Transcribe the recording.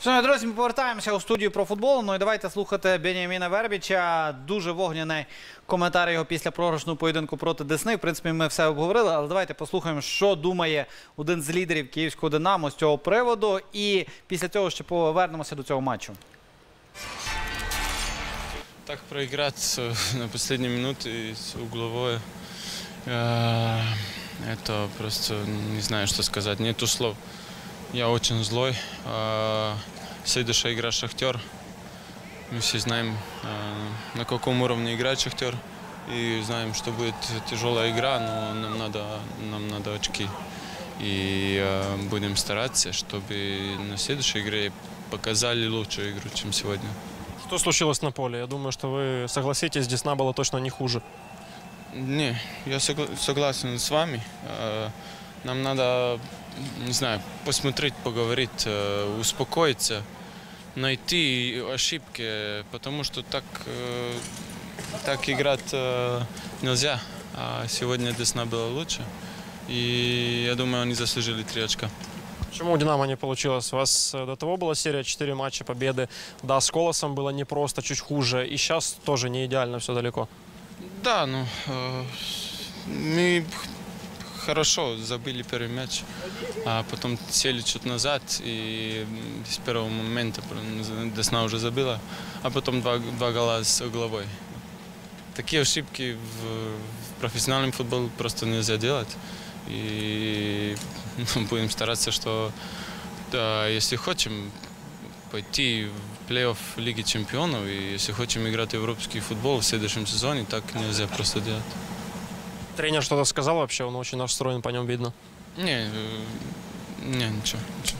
Шановні друзі, ми повертаємося у студію про футбол. Ну і давайте слухати Бен'яміна Вербіча. Дуже вогняний коментар його після програшного поєдинку проти Десни. В принципі, ми все обговорили, але давайте послухаємо, що думає один з лідерів київського «Динамо» з цього приводу. І після цього ще повернемося до цього матчу. Так проиграть на последней минуте с угловой, это просто не знаю, что сказать, нету слов. Я очень злой. Следующая игра «Шахтер». Мы все знаем, на каком уровне играет «Шахтер». И знаем, что будет тяжелая игра, но нам надо очки. И будем стараться, чтобы на следующей игре показали лучшую игру, чем сегодня. Что случилось на поле? Я думаю, что вы согласитесь, Десна была точно не хуже. Не, я согласен с вами. Нам надо, не знаю, посмотреть, поговорить, успокоиться, найти ошибки, потому что так играть нельзя. А сегодня Десна была лучше, и я думаю, они заслужили 3 очка. Почему у «Динамо» не получилось? У вас до того была серия 4 матча победы. Да, с Колосом было непросто, чуть хуже. И сейчас тоже не идеально все далеко. Да, ну, мы хорошо забили первый мяч, а потом сели чуть назад, и с первого момента Десна уже забила, а потом два гола с угловой. Такие ошибки в профессиональном футболе просто нельзя делать. И будем стараться, что да, если хотим пойти в плей-офф Лиги Чемпионов, и если хотим играть в европейский футбол в следующем сезоне, так нельзя просто делать. Тренер что-то сказал вообще? Он очень настроен, по нем видно. Не, ничего.